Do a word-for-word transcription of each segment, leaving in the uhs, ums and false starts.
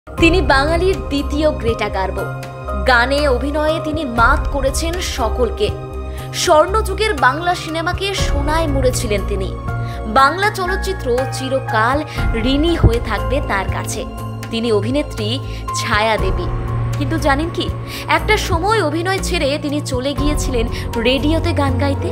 তিনি বাঙালির দ্বিতীয় গ্রেটা গার্বো। গানে অভিনয়ে তিনি মাত করেছেন সকলকে। স্বর্ণযুগের বাংলা সিনেমাকে সোনায় মুড়েছিলেন তিনি। বাংলা চলচ্চিত্র চিরকাল ঋণী হয়ে থাকবে তার কাছে। তিনি অভিনেত্রী ছায়া দেবী। কিন্তু জানেন কি, একটা সময় অভিনয় ছেড়ে তিনি চলে গিয়েছিলেন রেডিওতে গান গাইতে।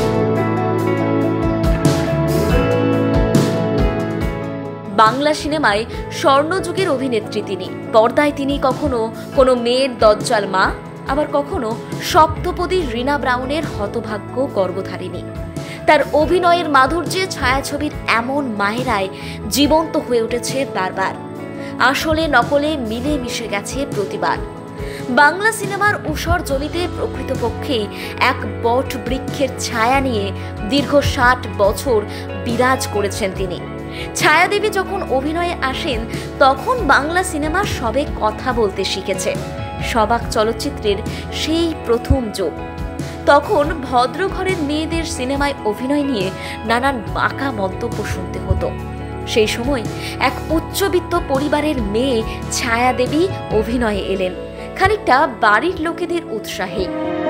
বাংলা সিনেমায় স্বর্ণযুগের অভিনেত্রী তিনি। পর্দায় তিনি কখনো কোনো মেয়ের দজ্জাল মা, আবার কখনো সপ্তপদী রীনা ব্রাউনের হতভাগ্য গর্ভধারিণী। তার অভিনয়ের মাধুর্যে ছায়াছবির এমন মায়েরাই জীবন্ত হয়ে উঠেছে বারবার। আসলে নকলে মিলে মিশে গেছে প্রতিবার। বাংলা সিনেমার ঊষর জমিতে প্রকৃতপক্ষেই এক বট বৃক্ষের ছায়া নিয়ে দীর্ঘ ষাট বছর বিরাজ করেছেন তিনি। ছায়া দেবী যখন অভিনয়ে আসেন তখন বাংলা সিনেমা সবে কথা বলতে শিখেছে। সবাক চলচ্চিত্রের সেই প্রথম যোগ। তখন ভদ্রঘরের মেয়েদের সিনেমায় অভিনয় নিয়ে নানান বাঁকা মন্তব্য শুনতে হতো। সেই সময় এক উচ্চবিত্ত পরিবারের মেয়ে ছায়া দেবী অভিনয়ে এলেন, খানিকটা বাড়ির লোকেদের উৎসাহে।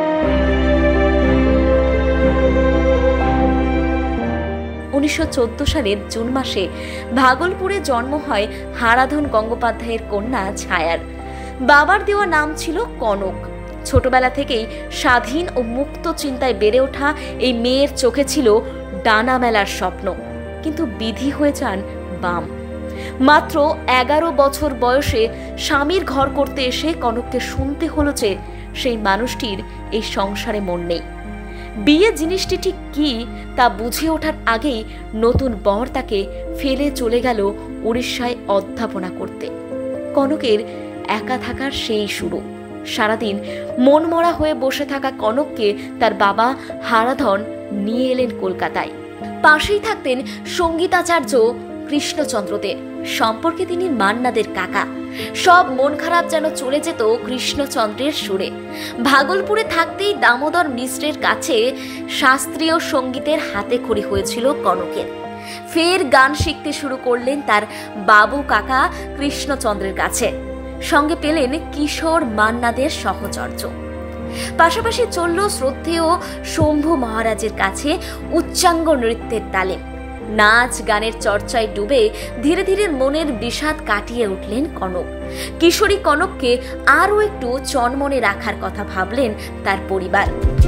উনিশশো চোদ্দ সালের জুন মাসে ভাগলপুরে জন্ম হয় হারাধন গঙ্গোপাধ্যায়ের কন্যা ছায়ার। বাবার দেওয়া নাম ছিল কনক। ছোটবেলা থেকেই স্বাধীন ও মুক্ত চিন্তায় বেড়ে ওঠা এই মেয়ের চোখে ছিল ডানা মেলার স্বপ্ন, কিন্তু বিধি হয়ে যান বাম। মাত্র এগারো বছর বয়সে স্বামীর ঘর করতে এসে কনককে শুনতে হলো যে সেই মানুষটির এই সংসারে মন নেই। বিয়ে জিনিসটি ঠিক কি তা বুঝে ওঠার আগেই নতুন বর তাকে ফেলে চলে গেল উড়িষ্যায় অধ্যাপনা করতে। কনকের একা থাকার সেই শুরু। সারাদিন মনমরা হয়ে বসে থাকা কনককে তার বাবা হারাধন নিয়ে এলেন কলকাতায়। পাশেই থাকতেন সঙ্গীতাচার্য কৃষ্ণচন্দ্রদের। সম্পর্কে তিনি মান্নাদের কাকা। সব মন খারাপ যেন চলে যেত কৃষ্ণচন্দ্রের সুরে। ভাগলপুরে থাকতেই দামোদর মিশ্রের কাছে শাস্ত্রীয় সঙ্গীতের হাতে খড়ি হয়েছিল কনকের। ফের গান শিখতে শুরু করলেন তার বাবু কাকা কৃষ্ণচন্দ্রের কাছে। সঙ্গে পেলেন কিশোর মান্নাদের সহচর্য। পাশাপাশি চলল শ্রদ্ধেয় শম্ভু মহারাজের কাছে উচ্চাঙ্গ নৃত্যের তালিম। নাচ গানের চর্চায় ডুবে ধীরে ধীরে মনের বিষাদ কাটিয়ে উঠলেন কনক। কিশোরী কনককে আরও একটু চনমনে রাখার কথা ভাবলেন তার পরিবার।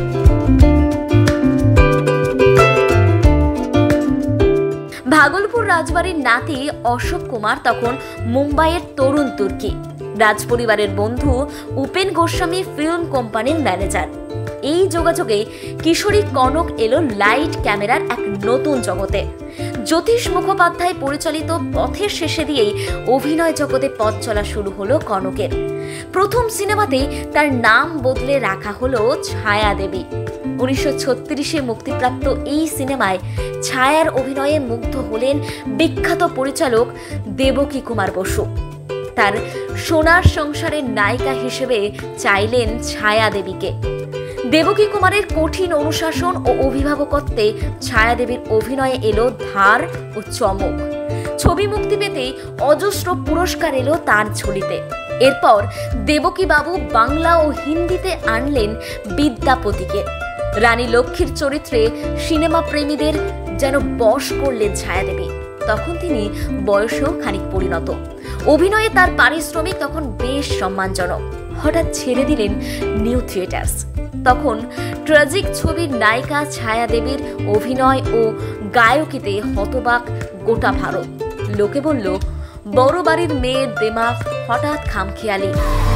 ভাগলপুর রাজবাড়ির নাতি অশোক কুমার তখন মুম্বাইয়ের তরুণ তুর্কি। রাজপরিবারের বন্ধু উপেন গোস্বামী ফিল্ম কোম্পানির ম্যানেজার। এই যোগাযোগে কিশোরী কনক এলো লাইট ক্যামেরার এক নতুন জগতে। জ্যোতিষ মুখোপাধ্যায় পরিচালিত পথের শেষে দিয়েই অভিনয় জগতে পথ চলা শুরু হলো কনকের। প্রথম সিনেমাতে তার নাম বদলে রাখা হলো ছায়া দেবী। উনিশশো ছত্রিশে মুক্তিপ্রাপ্ত এই সিনেমায় ছায়ার অভিনয়ে মুগ্ধ হলেন বিখ্যাত পরিচালক দেবকী কুমার বসু। তার সোনার সংসারের নায়িকা হিসেবে চাইলেন ছায়া দেবীকে। দেবকী কুমারের কঠিন অনুশাসন ও অভিভাবকত্বে ছায়া দেবীর অভিনয়ে এলো ধার ও চমক। ছবি মুক্তি পেতেই অজস্র পুরস্কার এলো তার ঝুলিতে। এরপর দেবকী বাবু বাংলা ও হিন্দিতে আনলেন বিদ্যাপতিকে। রানী লক্ষ্মীর চরিত্রে সিনেমা প্রেমীদের যেন বশ করলেন ছায়া দেবী। তখন তিনি বয়সেও খানিক পরিণত। অভিনয়ে তার পারিশ্রমিক তখন বেশ সম্মানজনক। হঠাৎ ছেড়ে দিলেন নিউ থিয়েটার্স। তখন ট্র্যাজিক ছবির নায়িকা ছায়া দেবীর অভিনয় ও গায়কিতে হতবাক গোটা ভারত। লোকে বলল, বড় বাড়ির মেয়ের দেমাগ হঠাৎ খামখেয়ালি।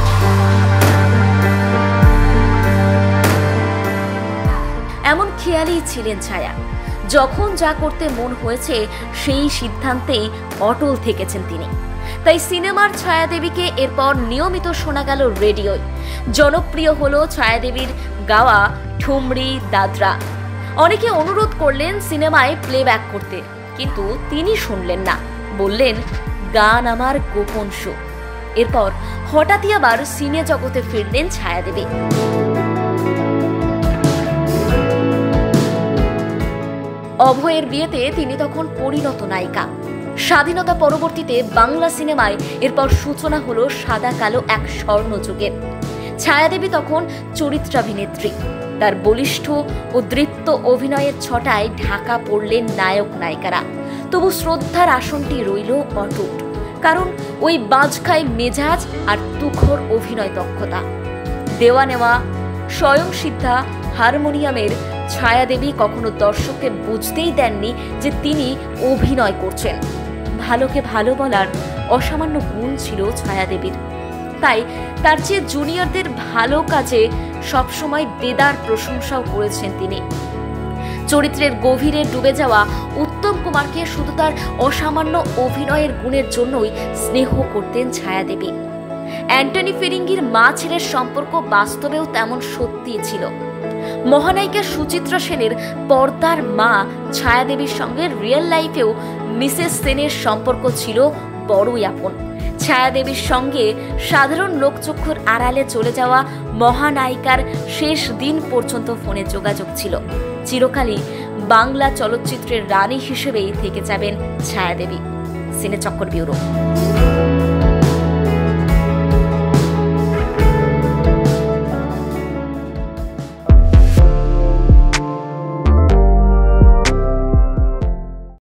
এমন খেয়ালি ছিলেন ছায়া। যখন যা করতে মন হয়েছে সেই সিদ্ধান্তেই অটল থেকেছেন তিনি। তাই সিনেমার ছায়া দেবীকে এরপর নিয়মিত শোনা গেল রেডিওয়। জনপ্রিয় হলো ছায়া দেবীর গাওয়া ঠুমরি দাদরা। অনেকে অনুরোধ করলেন সিনেমায় প্লেব্যাক করতে, কিন্তু তিনি শুনলেন না। বললেন, গান আমার গোপন সুখ। এরপর হঠাৎই আবার সিনে জগতে ফিরলেন ছায়া দেবী। অভয়ের বিয়েতে তিনি তখন পরিণত নায়িকা। স্বাধীনতা পরবর্তীতে বাংলা সিনেমায় এরপর সূচনা হলো সাদা কালো এক স্বর্ণযুগের। ছায়াদেবী তখন চরিত্রাভিনেত্রী। তার বলিষ্ঠ ও দৃপ্ত অভিনয়ের ছটায় ঢাকা পড়লেন নায়ক নায়িকারা। তবু শ্রদ্ধার আসনটি রইল অটুট, কারণ ওই বাজখাই মেজাজ আর তুখর অভিনয় দক্ষতা। দেওয়া নেওয়া, স্বয়ং সিদ্ধা হারমোনিয়ামের ছায়াদেবী কখনো দর্শককে বুঝতেই দেননি যে তিনি অভিনয় করছেন। ভালোকে ভালো বলার অসামান্য গুণ ছিল ছায়াদেবীর। তাই তার চেয়ে জুনিয়রদের ভালো কাজে সবসময় দেদার প্রশংসাও করেছেন তিনি। চরিত্রের গভীরে ডুবে যাওয়া উত্তম কুমারকে শুধু তার অসামান্য অভিনয়ের গুণের জন্যই স্নেহ করতেন ছায়াদেবী। অ্যান্টনি ফিরিঙ্গির মা ছেলের সম্পর্ক বাস্তবেও তেমন সত্যি ছিল। মহানায়িকা সুচিত্রা সেনের পর্দার মা ছায়াদেবীর সঙ্গে রিয়েল লাইফেও মিসেস সেনের সম্পর্ক ছিল বড়ই আপন। ছায়াদেবীর সঙ্গে সাধারণ লোকচক্ষুর আড়ালে চলে যাওয়া মহানায়িকার শেষ দিন পর্যন্ত ফোনে যোগাযোগ ছিল। চিরকালই বাংলা চলচ্চিত্রের রানী হিসেবেই থেকে যাবেন ছায়াদেবী। সিনে চক্কর ব্যুরো।